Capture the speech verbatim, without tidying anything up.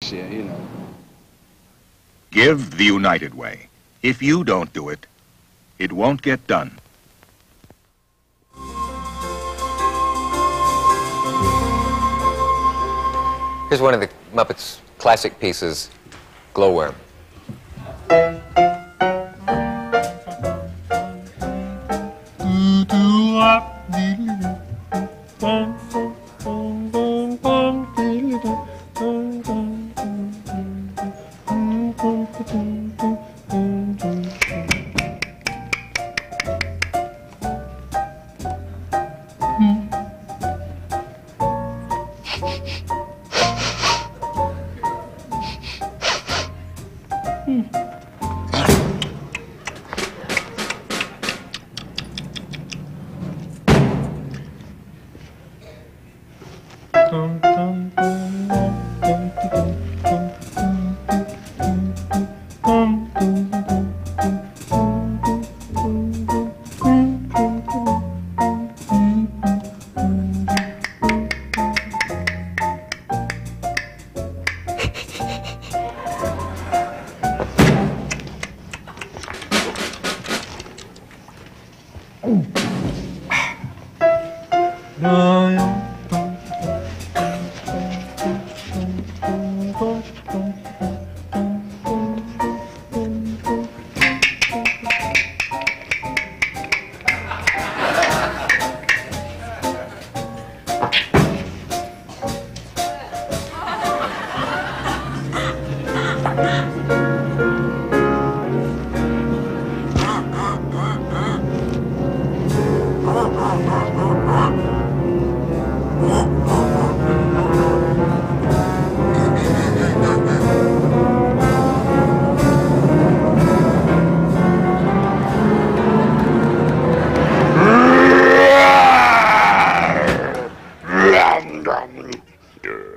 Yeah, you know. Give the United Way. If you don't do it, it won't get done. Here's one of the Muppets' classic pieces, Glowworm. Yeah.